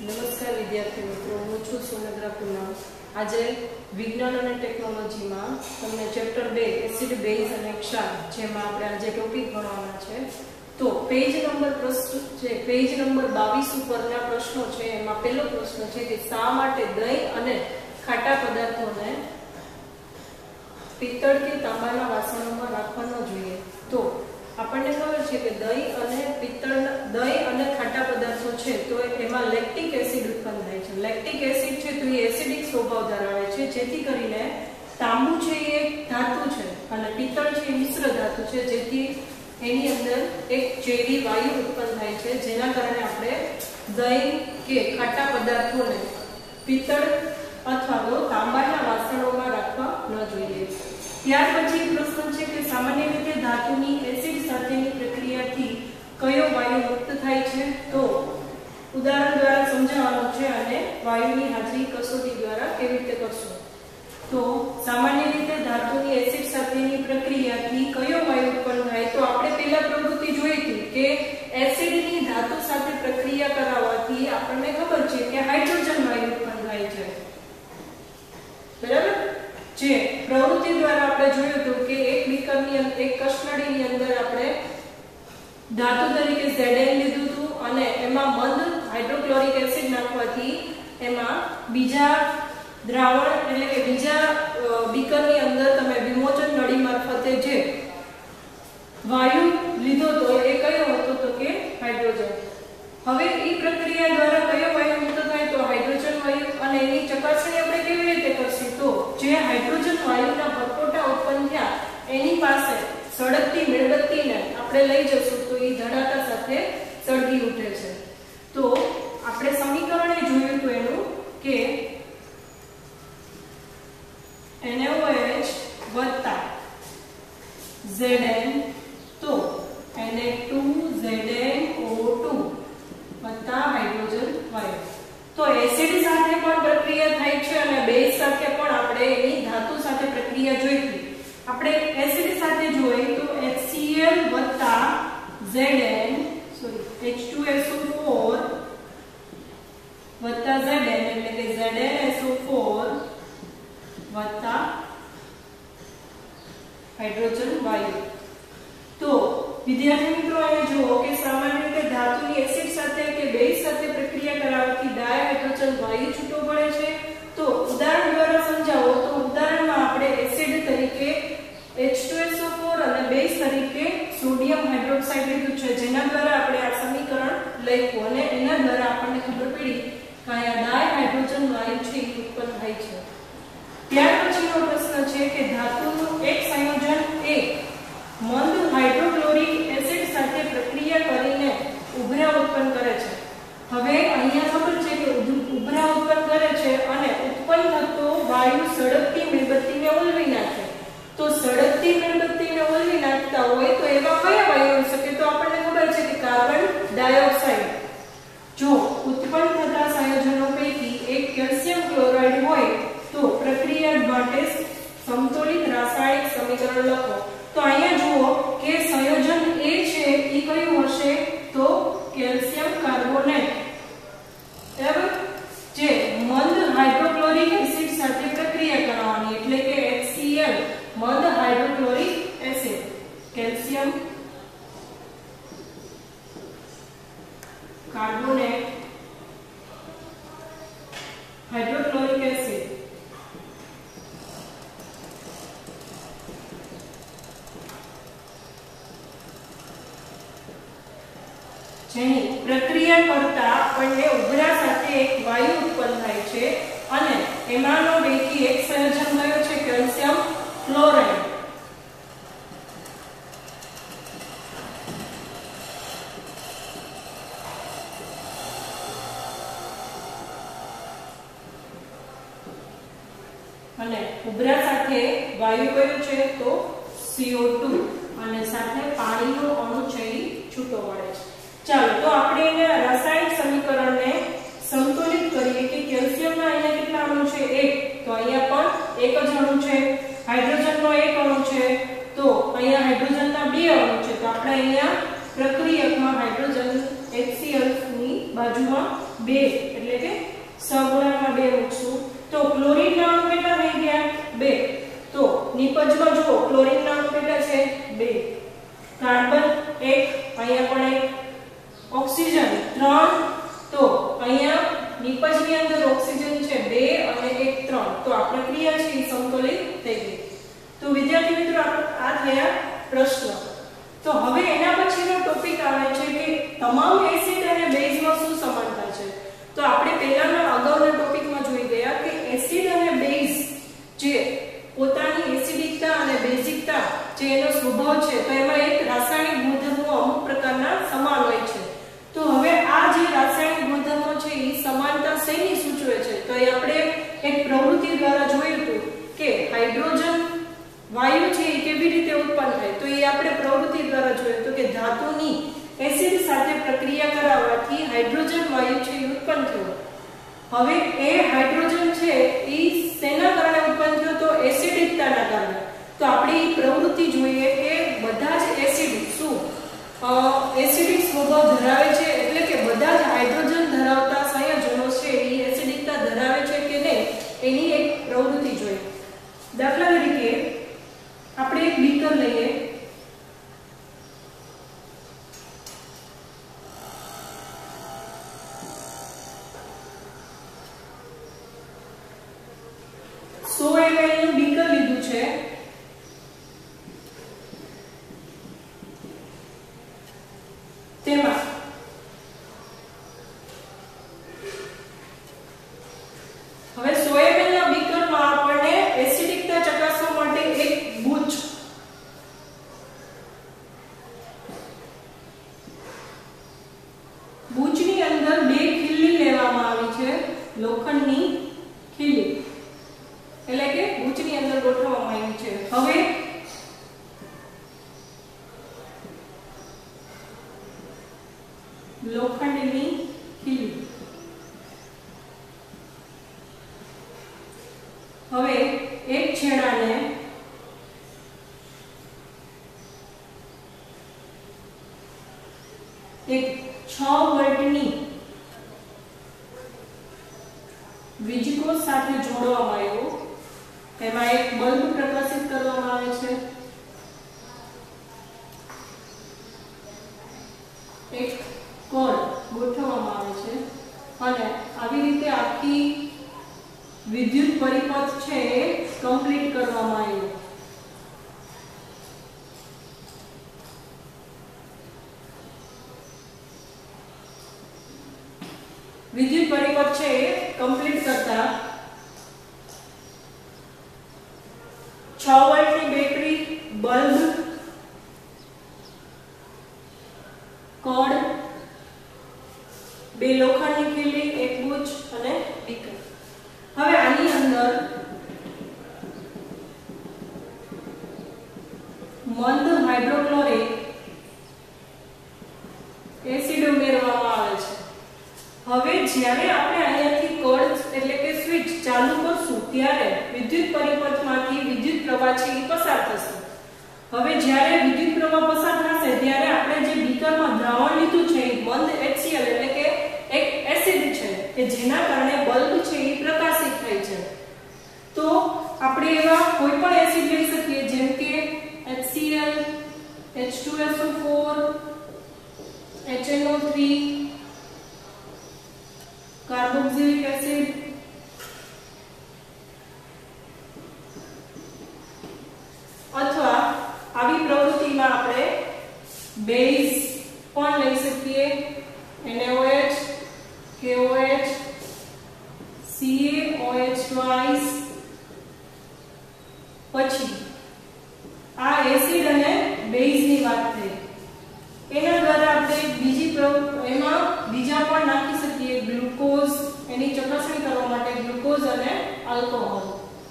નમસ્કાર વિદ્યાર્થી મિત્રો, હું છું સુનંદરા પૂનમ। આજે વિજ્ઞાન અને ટેકનોલોજીમાં તમને ચેપ્ટર 2 એસિડ બેઝ અને ક્ષાર જેમાં આપણે આજે ટોપિક ભણવાના છે। તો પેજ નંબર 22 ઉપરના પ્રશ્નો છે। એમાં પહેલો પ્રશ્ન છે કે શા માટે દહીં અને ખાટા પદાર્થોને પિત્તળ કે તાંબાના વાસણોમાં રાખવા ન જોઈએ। તો આપણને ખબર છે કે દહીં અને ખાટા પદાર્થો છે તો એમાં લેક્ટિક એસિડ ઉત્પન્ન થાય છે। લેક્ટિક એસિડ છે તો એ એસિડિક સ્વભાવ ધરાવે છે, જેથી કરીને તાંબુ છે એ ધાતુ છે અને પિત્તળ છે એ મિશ્ર ધાતુ છે, જેથી એની અંદર એક ઝેરી વાયુ ઉત્પન્ન થાય છે, જેના કારણે આપણે દહીં કે ખાટા પદાર્થોને પિત્તળ અથવા તો તાંબાના વાસણોમાં રાખવા ન જોઈએ। ત્યાર પછી પ્રશ્ન છે કે સામાન્ય રીતે ધાતુની એસિડ સાથેની પ્રક્રિયાથી કયો વાયુ મુક્ત થાય છે? તો ઉદાહરણ દ્વારા સમજાવવાનું છે અને વાયુની હાજરી કસોટી દ્વારા કેવી રીતે કરશું। તો સામાન્ય રીતે ધાતુની એસિડ સાથેની પ્રક્રિયાથી કયો વાયુ ઉત્પન્ન થાય? તો આપણે પહેલા પ્રવૃત્તિ જોઈ હતી કે એસિડની ધાતુ સાથે પ્રક્રિયા કરાવવાથી આપણને ખબર છે કે હાઇડ્રોજન વાયુ ઉત્પન્ન થાય છે, બરાબર? જે પ્રવૃત્તિ દ્વારા આપણે જોયું હતું કે એક બીકરની અંદર, એક કસનળીની અંદર આપણે ધાતુ તરીકે Zn લીધું હતું અને એમાં મંદ હાઇડ્રોક્લોરિક એસિડ નાખવાથી એમાં બીજા દ્રાવણ એટલે કે બીજા બીકરની અંદર તમે વિમોચન નળી મારફતે જે વાયુ લીધો તો એ કયો હતો? તો કે હાઇડ્રોજન। હવે એ પ્રક્રિયા દ્વારા કયો વાયુ મુક્ત થાય? તો હાઇડ્રોજન વાયુ। અને એની ચકાસણી આપણે કેવી રીતે કરશું? તો જે હાઇડ્રોજન વાયુના પરપોટા ઉત્પન્ન થયા એની પાસે સળગતી મીણબત્તીને આપણે લઈ જશું તો એ ધડાકા સાથે સળગી ઉઠે છે। તો આપણે સમીકરણ એ જોયું તો એનું કે NaOH + Zn તો Na2ZnO2 + હાઇડ્રોજન વાયુ। તો એસિડ સાથે પણ પ્રક્રિયા થાય છે અને બેઝ સાથે પણ આપણે એની ધાતુ સાથે પ્રક્રિયા જોઈ હતી। આપણે એસિડ સાથે જોઈ તો HCl + Zn H2SO4 + Zn એટલે કે ZnSO4 + હાઇડ્રોજન વાયુ। તો વિદ્યાર્થી મિત્રો અહીંયા જુઓ કે સામાન્ય રીતે ધાતુની એસિડ સાથે કે બેઝ સાથે પ્રક્રિયા કરાવવાથી ડાયહાઇડ્રોજન વાયુ છૂટો પડે છે। તો ઉદાહરણ દ્વારા સમજાવો તો ઉદાહરણમાં આપણે એસિડ તરીકે H2SO4 અને બેઝ તરીકે સોડિયમ હાઇડ્રોક્સાઇડ લીધું છે, જેના દ્વારા આપણે આ સમીકરણ લખ્યું અને એના દ્વારા આપણને ખબર પડી કે આ ડાયહાઇડ્રોજન વાયુ છે એ ઉત્પન્ન થાય છે। ત્યાર પછીનો પ્રશ્ન છે કે ધાતુનું એક સંયોજન એક મંદ હાઇડ્રોક્લોરિક એસિડ સાથે પ્રક્રિયા કરીને ઉભરા ઉત્પન્ન કરે છે। હવે અહીંયા ખબર છે કે ઉભરા ઉત્પન્ન કરે છે અને ઉત્પન્ન થતો વાયુ સળગતી મીણબત્તીને ઓલવી નાખે। તો સળગતી મીણબત્તીને ઓલવી નાખતા હોય તો એવા કયા વાયુ હોઈ શકે? તો આપણને ખબર છે કે કાર્બન ડાયોક્સાઇડ। જો ઉત્પન્ન થતા સંયોજનો પૈકી એક કેલ્શિયમ ક્લોરાઇડ હોય તો પ્રક્રિયા માટે સમતોલિત રાસાયણિક સમીકરણ લખો। તો અહીંયા જુઓ કે સંયોજન A છે એ કયું હશે? તો કેલ્શિયમ કાર્બોનેટ, બરાબર? જે મંદ હાઇડ્રોક્લોરિક એસિડ સાથે પ્રક્રિયા કરવાની એટલે કે HCl મંદ hydrochloric acid, calcium carbonate hydrochloric acid જેની પ્રક્રિયા કરતા આપણને ઉભરા સાથે એક વાયુ ઉત્પન્ન થાય છે અને એમાંનો પૈકી એક સંયોજન કયો છે? Calcium chloride. અને ઉભરા સાથે વાયુ કયો છે? તો CO2 અને સાથે પાણીનો અણુ છે એ છૂટો પડે છે। ચાલો તો આપણે એના રાસાયણિક સમીકરણને સંતુલિત કરીએ કે કેલ્શિયમના અહીંયા કેટલા અણુ છે? 1। તો અહીંયા પણ એક જ અણુ છે, હાઇડ્રોજનનો એક અણુ છે, તો અહીંયા હાઇડ્રોજનના 2 અણુ છે। તો આપણે અહીંયા પ્રક્રિયકમાં હાઇડ્રોજન HCl ની બાજુમાં 2 એટલે એટલે કે સહગુણાંકમાં 2 મૂકશું તો ક્લોરીન ના અણુ કેટલા થઈ ગયા 2 તો નિપજમાં જુઓ ક્લોરીન ના અણુ કેટલા છે 2 કાર્બન 1 અહીંયા પણ 1 ઓક્સિજન 3 તો અહીંયા નિપજની અંદર ઓક્સિજન છે 2 અને 1 3 તો આ પ્રક્રિયા છે એ સમતોલિત થઈ ગઈ તો વિદ્યાર્થી મિત્રો આ થયા પ્રશ્ન તો હવે એના પછીનો ટોપિક આવે છે કે તમામ એસિડ અને બેઝમાં શું સમાનતા છે તો આપણે પહેલાના અગાઉના ટોપિકમાં જોઈ ગયા કે એસિડ અને બેઝ જે પોતાની એસિડિકતા અને બેઝિકતા જે એનો સ્વભાવ છે તો એમાં એક રાસાયણિક ગુણધર્મો અમુક પ્રકારના સમાન હોય છે તો હવે આ જે રાસાયણિક ગુણધર્મો છે એ સમાનતા શેની સૂચવે છે તો એ આપણે એક પ્રવૃત્તિ દ્વારા જોયું હતું કે હાઇડ્રોજન વાયુ છે એ કેવી રીતે ઉત્પન્ન થાય તો એ આપણે પ્રવૃત્તિ દ્વારા જોયું તો કે ધાતુની એસિડ સાથે પ્રક્રિયા કરાવવાથી હાઇડ્રોજન વાયુ છે એ ઉત્પન્ન થયો હવે એ હાઇડ્રોજન છે એ શેના કારણે ઉત્પન્ન થયો તો એસિડિકતાના કારણે તો આપણે એ પ્રવૃત્તિ જોઈએ કે બધા જ એસિડ શું એસિડિક સ્વભાવ ધરાવે છે એટલે કે બધા જ હાઇડ્રોજન ધરાવતા સંયોજનો છે એ એસિડિકતા ધરાવે છે કે નહીં એની એક પ્રવૃત્તિ જોઈએ દાખલા તરીકે આપણે એક બીકર લઈએ નું બીકર લીધું છે તેમાં હવે 100 ml ના બીકરમાં આપણને એસિડિકતા ચકાસવા માટે એક બૂચની અંદર 2 ખીલી લેવામાં આવી છે લોખંડની ખીલી એટલે કે બૂચની અંદર ગોઠવવામાં આવી છે હવે લોખંડની ખીલી હવે એક છેડાને એક 6 વોલ્ટની વીજકોષ સાથે જોડવામાં આવ્યો તેમાં એક બલ્બ પ્રકાશિત કરવામાં આવે છે એક કોર્ડ ગોઠવવામાં આવે છે અને આવી રીતે આખી વિદ્યુત પરિપથ છે એ કમ્પ્લીટ કરવામાં આવ્યો વિદ્યુત પરિપથ છે એ કમ્પ્લીટ કરતા 6 વોલ્ટની બેટરી બલ્બ કોર્ડ 2 લોખંડની ખીલી એક બૂચ અને બીકર હવે આની અંદર મંદ હાઇડ્રોક્લોરિક એસિડ ઉમેરવામાં આવે છે હવે જ્યારે આપણે અહીંયાથી કોર્ડ એટલે કે સ્વિચ ચાલુ કરશું ત્યારે વિદ્યુત પરિપથમાંથી વિદ્યુત પ્રવાહ છે એ પસાર થશે હવે જ્યારે વિદ્યુત પ્રવાહ પસાર થશે ત્યારે આપણે જે બીકરમાં દ્રાવણ લીધું છે એ મંદ HCl એટલે કે એક એસિડ છે કે જેના કારણે બલ્બ છે એ પ્રકાશિત થાય છે તો આપણે એવા કોઈ પણ એસિડ લઈ શકીએ જેમ કે HCl H2SO4 HNO3 carboxylic acid અથવા આવી પ્રવૃત્તિમાં આપણે બેઝ પણ લઈ શકીએ NaOH KOH CaOH twice પછી આ એસિડ અને બેઝની વાત થઈ એના દ્વારા આપણે એમાં બીજા પણ નાખી શકીએ ગ્લુકોઝ એની ચકાસણી કરવા માટે ગ્લુકોઝ અને આલ્કોહોલ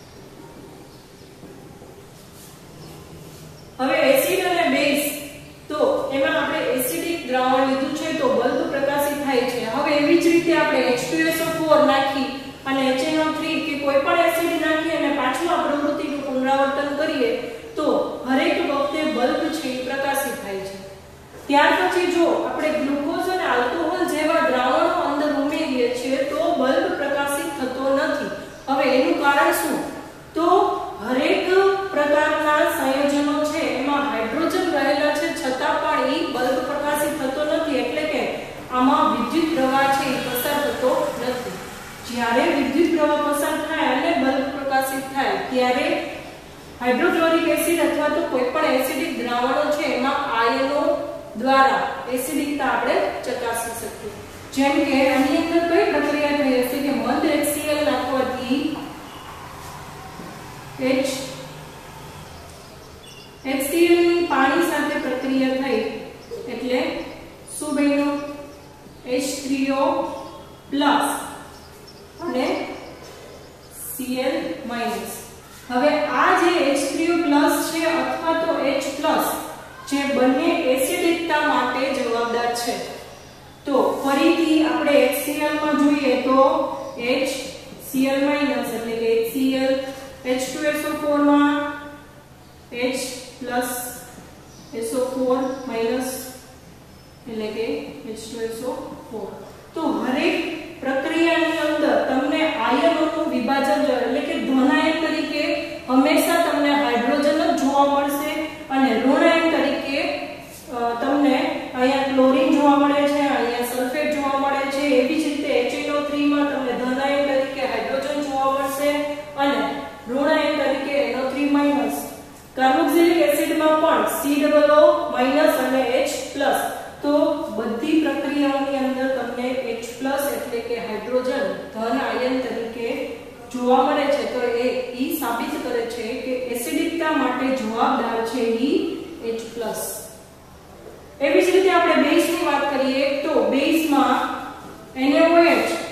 હવે એસિડ અને બેઝ તો એમાં આપણે એસિડિક દ્રાવણ લીધું છે તો બલ્બ પ્રકાશિત થાય છે હવે એવી જ રીતે આપણે H2SO4 નાખી અને HNO3 કે કોઈ પણ એસિડ નાખી અને પાછું આ પ્રવૃત્તિનું પુનરાવર્તન કરીએ તો હરેક વખતે બલ્બ છે એ પ્રકાશિત થાય છે ત્યાર પછી જો આપણે ગ્લુકોઝ અને આલ્કોહોલ જેવા દ્રાવણો અંદર ઉમેરીએ છીએ તો કારણ શું? તો હરેક પ્રકારના સંયોજનો છે એમાં હાઇડ્રોજન રહેલા છે, છતાં પણ એ બલ્બ પ્રકાશિત થતો નથી, એટલે કે આમાં વિદ્યુત પ્રવાહ છે એ પસાર થતો નથી. જ્યારે વિદ્યુત પ્રવાહ પસાર થાય અને બલ્બ પ્રકાશિત થાય ત્યારે હાઇડ્રોક્લોરિક એસિડ અથવા તો કોઈ પણ એસિડિક દ્રાવણો છે એમાં આયનો દ્વારા એસિડિકતા આપણે ચકાસી શકીએ. જેમ કે આની અંદર કઈ પ્રક્રિયા થઈ હશે કે મંદ HCl નાખવાથી HCl ની પાણી સાથે પ્રક્રિયા થઈ એટલે શું બન્યું? H3O+ અને Cl-. હવે આ જે H3O+ છે અથવા તો H+ જે બંને એસિડિકતા માટે જવાબદાર છે. તો ફરીથી આપણે HCl માં જોઈએ તો HCl- એટલે કે HCl, H2SO4 માં H+SO4- એટલે કે H2SO4. તો હરેક પ્રક્રિયાની અંદર તમને આયનોનું વિભાજન એટલે કે ધનાયન તરીકે હંમેશા તમને હાઇડ્રોજન જ જોવા મળશે અને ઋણાયન તરીકે તમને અહીંયા ક્લોરીન જોવા મળે છે, અહીંયા સલ્ફેટ જોવા મળે છે. એવી જ રીતે HNO3 માં તમને ધનાયન તરીકે હાઇડ્રોજન જોવા મળશે અને ઋણાયન તરીકે NO3-. કાર્બોક્સિલિક એસિડમાં પણ COO- અને H+. તો બધી પ્રક્રિયાઓની અંદર તમને H+ એટલે કે હાઇડ્રોજન ધન આયન તરીકે જોવા મળે છે. તો એ સાબિત કરે છે કે એસિડિકતા માટે જવાબદાર છે H+. એવી જ રીતે આપણે બેઝની વાત કરીએ તો બેઝમાં NaOH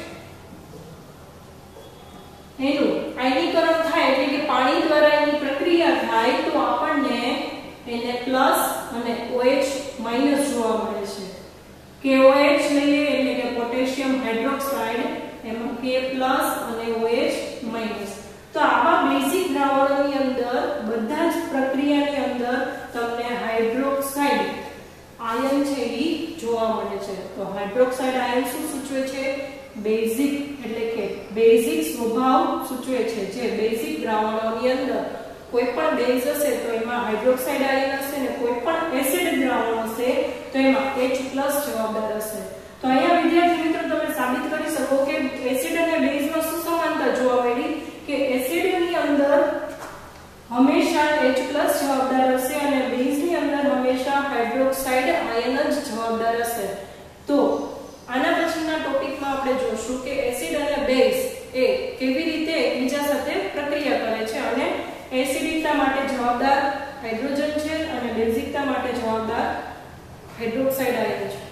એનું આયનીકરણ થાય એટલે કે પાણી દ્વારા એની પ્રક્રિયા થાય તો આપણને Na+ અને OH- જોવા મળે છે. KOH લઈએ એટલે કે પોટેશિયમ હાઇડ્રોક્સાઇડ, એમાં K+ અને OH-. તો આવા બેઝિક દ્રાવણોની અંદર બધા જ પ્રક્રિયાની અંદર તમને હાઇડ્રોક્સાઇડ આયન છે એ જોવા મળે છે. તો હાઇડ્રોક્સાઇડ આયન શું સૂચવે છે? બેઝિક એટલે કે બેઝિક સ્વભાવ સૂચવે છે. જે બેઝિક દ્રાવણોની અંદર કોઈ પણ બેઝ હશે તો એમાં હાઇડ્રોક્સાઇડ આયન હશે ને કોઈ પણ એસિડ દ્રાવણ હશે તો એમાં H+ જવાબદાર હશે. તો અહીંયા વિદ્યાર્થી મિત્રો તમે સાબિત કરી શકો કે એસિડ અને બેઝમાં શું સમાનતા જોવા મળી કે એસિડની અંદર હંમેશા H+ જવાબદાર હશે અને બેઝની અંદર હંમેશા હાઇડ્રોક્સાઇડ આયન જ જવાબદાર હશે. તો આના પછીના ટોપિકમાં આપણે જોશું કે એસિડ અને બેઝ એ કેવી રીતે એકબીજા સાથે પ્રક્રિયા કરે છે અને એસિડિકતા માટે જવાબદાર હાઇડ્રોજન છે અને બેઝિકતા માટે જવાબદાર હાઇડ્રોક્સાઇડ આયન છે.